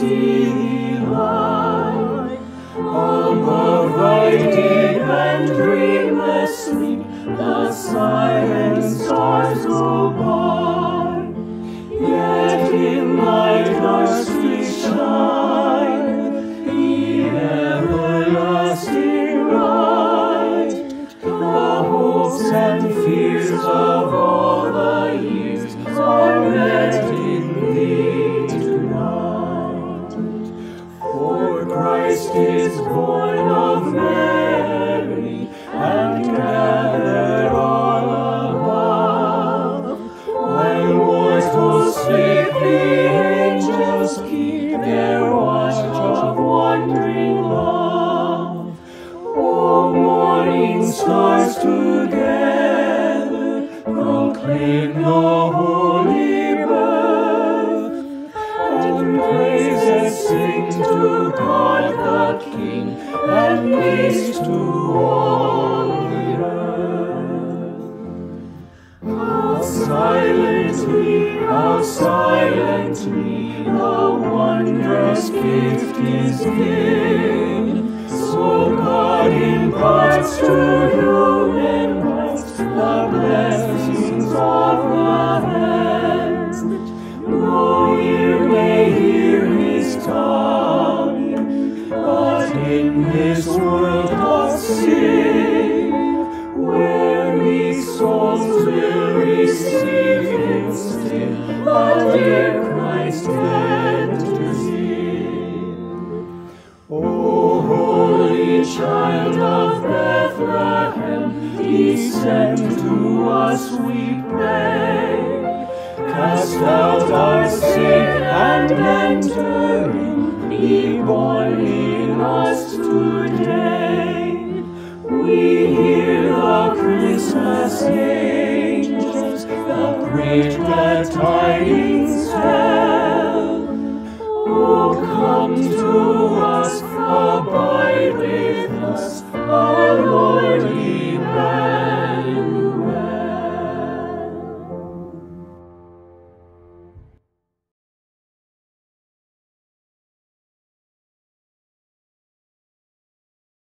see thee lie. Above thy deep and dreamless sleep, the silent stars go by. Yet in thy dark streets shine the everlasting light. The hopes and fears of all the years are met in thee tonight. For Christ is born of Mary and gathered all above. When mortals sleep, the angels keep their watch of wondering love. O morning stars together proclaim the holy birth, and praises sing to God the King, and peace to all the earth. How silently the wondrous gift is given. So God imparts to human hearts the blessings of the heavens. No ear may hear his tongue, but in this world of sin, weary souls will receive him still, the dear Christ enters in. O holy child of Bethlehem, descend to us, we pray. Cast out our sin and enter in, be born in us today. We hear the Christian